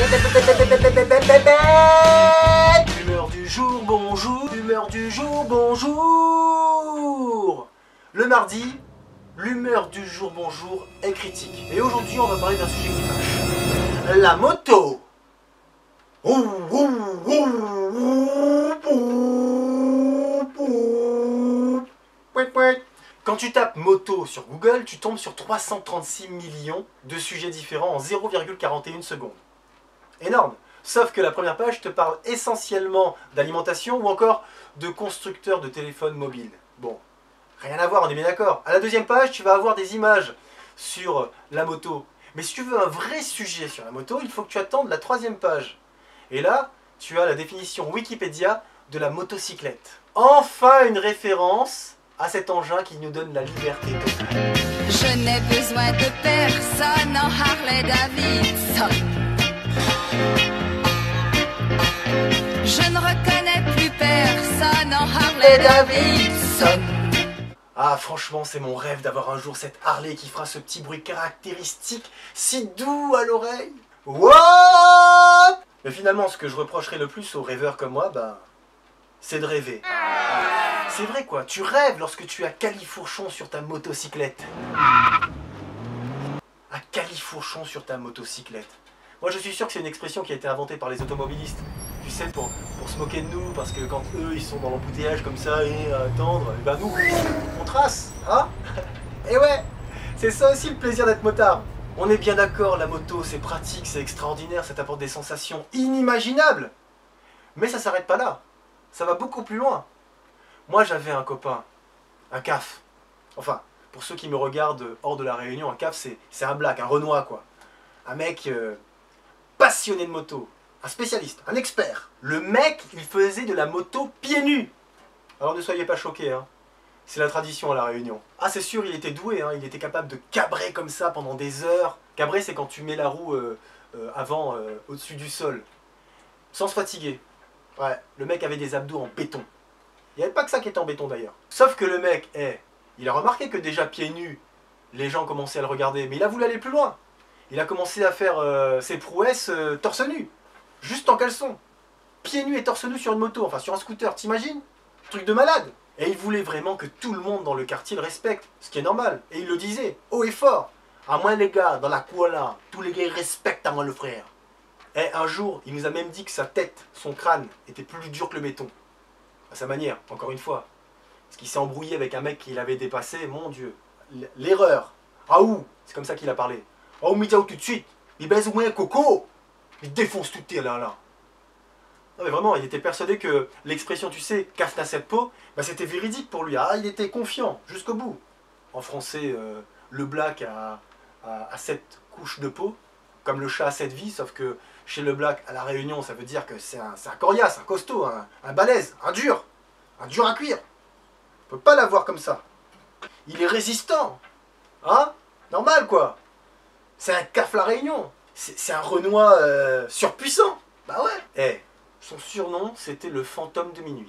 Humeur du jour, bonjour. Humeur du jour, bonjour. Le mardi, l'humeur du jour, bonjour est critique. Et aujourd'hui, on va parler d'un sujet qui fâche. La moto. Quand tu tapes moto sur Google, tu tombes sur 336 millions de sujets différents en 0,41 secondes. Énorme. Sauf que la première page te parle essentiellement d'alimentation ou encore de constructeurs de téléphones mobiles. Bon, rien à voir, on est bien d'accord. À la deuxième page, tu vas avoir des images sur la moto. Mais si tu veux un vrai sujet sur la moto, il faut que tu attendes la troisième page. Et là, tu as la définition Wikipédia de la motocyclette. Enfin une référence à cet engin qui nous donne la liberté totale. Je n'ai besoin de personne en Harley-Davidson. Je ne reconnais plus personne en Harley-Davidson. Ah franchement, c'est mon rêve d'avoir un jour cette Harley qui fera ce petit bruit caractéristique si doux à l'oreille. What? Mais finalement, ce que je reprocherais le plus aux rêveurs comme moi, c'est de rêver. C'est vrai quoi, tu rêves lorsque tu as califourchon sur ta motocyclette. À califourchon sur ta motocyclette. Moi je suis sûr que c'est une expression qui a été inventée par les automobilistes. Tu sais, pour se moquer de nous, parce que quand eux ils sont dans l'embouteillage comme ça et à attendre, et ben nous, on trace, hein. Et ouais, c'est ça aussi le plaisir d'être motard. On est bien d'accord, la moto c'est pratique, c'est extraordinaire, ça t'apporte des sensations inimaginables. Mais ça s'arrête pas là, ça va beaucoup plus loin. Moi j'avais un copain, un CAF. Enfin, pour ceux qui me regardent hors de la Réunion, un CAF c'est un black, un Renoir quoi. Un mec passionné de moto, un spécialiste, un expert. Le mec, il faisait de la moto pieds nus. Alors ne soyez pas choqués, hein. C'est la tradition à la Réunion. Ah c'est sûr, il était doué, hein. Il était capable de cabrer comme ça pendant des heures. Cabrer c'est quand tu mets la roue avant au-dessus du sol, sans se fatiguer. Ouais, le mec avait des abdos en béton. Il n'y avait pas que ça qui était en béton d'ailleurs. Sauf que le mec, il a remarqué que déjà pieds nus, les gens commençaient à le regarder, mais il a voulu aller plus loin. Il a commencé à faire ses prouesses torse nu, juste en caleçon. Pieds nus et torse nu sur une moto, enfin sur un scooter, t'imagines? Truc de malade. Et il voulait vraiment que tout le monde dans le quartier le respecte, ce qui est normal. Et il le disait, haut et fort. À moi les gars, dans la Kuala, tous les gars respectent à moi le frère. Et un jour, il nous a même dit que sa tête, son crâne, était plus dur que le béton. À sa manière, encore une fois. Parce qu'il s'est embrouillé avec un mec qu'il avait dépassé, mon Dieu. L'erreur. Ah ouh, c'est comme ça qu'il a parlé. Oh, Midiaou tout de suite. Il baise au moins un coco. Il défonce tout tes là. Non mais vraiment, il était persuadé que l'expression, tu sais, caf n'a cette peau, c'était véridique pour lui. Ah, il était confiant, jusqu'au bout. En français, le black a 7 couches de peau, comme le chat a 7 vies, sauf que chez le black, à la Réunion, ça veut dire que c'est un coriace, un costaud, un balèze, un dur à cuire. On peut pas l'avoir comme ça. Il est résistant. Hein? Normal quoi. C'est un CAF la Réunion. C'est un Renoir surpuissant. Bah ouais. Son surnom, c'était le fantôme de minuit.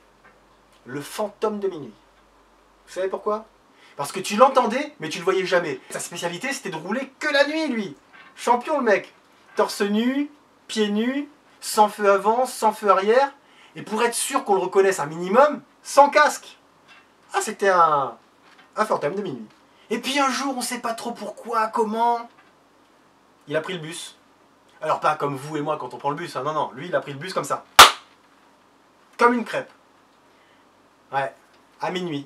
Le fantôme de minuit. Vous savez pourquoi? Parce que tu l'entendais, mais tu le voyais jamais. Sa spécialité, c'était de rouler que la nuit, lui. Champion, le mec. Torse nu, pieds nus, sans feu avant, sans feu arrière. Et pour être sûr qu'on le reconnaisse un minimum, sans casque. Ah, c'était un fantôme de minuit. Et puis un jour, on sait pas trop pourquoi, comment, il a pris le bus. Alors pas comme vous et moi quand on prend le bus, hein, non, lui il a pris le bus comme ça. Comme une crêpe. Ouais, à minuit.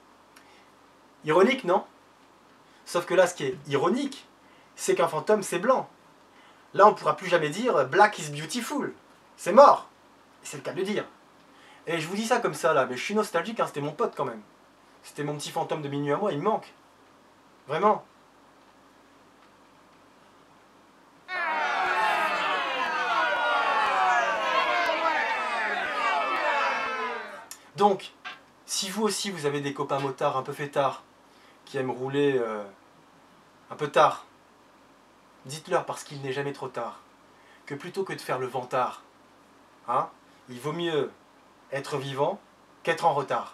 Ironique, non? Sauf que là, ce qui est ironique, c'est qu'un fantôme c'est blanc. Là, on ne pourra plus jamais dire « Black is beautiful ». C'est mort. Et c'est le cas de le dire. Et je vous dis ça comme ça là, mais je suis nostalgique, hein, c'était mon pote quand même. C'était mon petit fantôme de minuit à moi, il me manque. Vraiment. Donc, si vous aussi vous avez des copains motards un peu fêtards, qui aiment rouler un peu tard, dites-leur parce qu'il n'est jamais trop tard, que plutôt que de faire le vantard, hein, il vaut mieux être vivant qu'être en retard.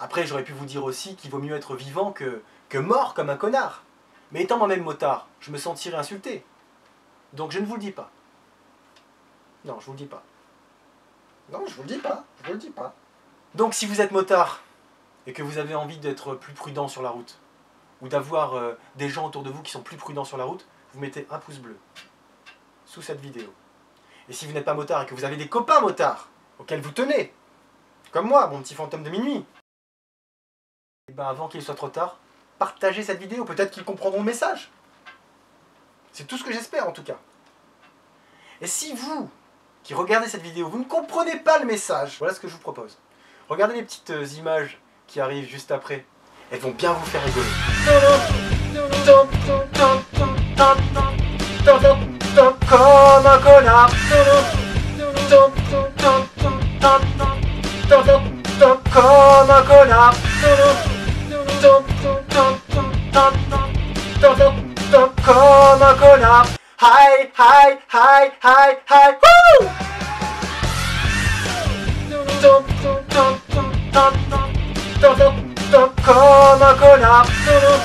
Après, j'aurais pu vous dire aussi qu'il vaut mieux être vivant que mort comme un connard. Mais étant moi-même motard, je me sentirais insulté. Donc je ne vous le dis pas. Non, je vous le dis pas. Non, je vous le dis pas. Je vous le dis pas. Donc si vous êtes motard et que vous avez envie d'être plus prudent sur la route, ou d'avoir des gens autour de vous qui sont plus prudents sur la route, vous mettez un pouce bleu sous cette vidéo. Et si vous n'êtes pas motard et que vous avez des copains motards auxquels vous tenez, comme moi, mon petit fantôme de minuit, et ben avant qu'il soit trop tard, partagez cette vidéo, peut-être qu'ils comprendront le message. C'est tout ce que j'espère en tout cas. Et si vous, qui regardez cette vidéo, vous ne comprenez pas le message, voilà ce que je vous propose. Regardez les petites images qui arrivent juste après. Elles vont bien vous faire rigoler. Comme un connard. Comme un connard. Comme un connard. Hi, hi, hi, hi, hi. Woo! Comme un connard.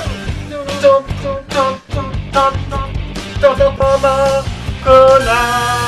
Comme un connard.